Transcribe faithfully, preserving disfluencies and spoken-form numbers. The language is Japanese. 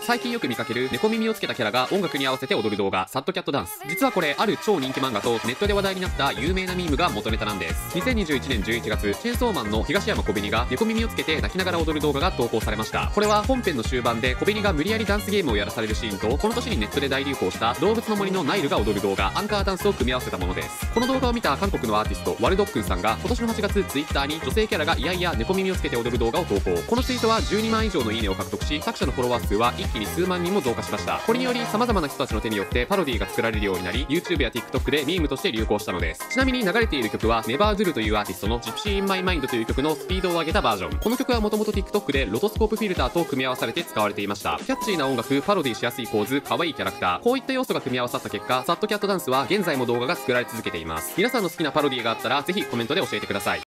最近よく見かける猫耳をつけたキャラが音楽に合わせて踊る動画、サッドキャットダンス。実はこれ、ある超人気漫画とネットで話題になった有名なミームが元ネタなんです。にせんにじゅういちねんじゅういちがつ、チェーンソーマンの東山小紅が猫耳をつけて泣きながら踊る動画が投稿されました。これは本編の終盤で小紅が無理やりダンスゲームをやらされるシーンと、この年にネットで大流行した動物の森のナイルが踊る動画、アンカーダンスを組み合わせたものです。この動画を見た韓国のアーティスト、ワルドックンさんが今年のはちがつ、ツイッターに女性キャラがいやいや猫耳をつけて踊る動画を投稿。このツイートはじゅうにまん以上のいいねを獲得し、作者のフォロワー数は一気に数万人も増加しました。これにより様々な人たちの手によってパロディが作られるようになり、 YouTube や TikTok でミームとして流行したのです。ちなみに流れている曲は Never Do というアーティストの Gypsy in My Mind という曲のスピードを上げたバージョン。この曲はもともと TikTok でロトスコープフィルターと組み合わされて使われていました。キャッチーな音楽、パロディしやすい構図、可愛いキャラクター、こういった要素が組み合わさった結果、サッドキャットダンスは現在も動画が作られ続けています。皆さんの好きなパロディがあったらぜひコメントで教えてください。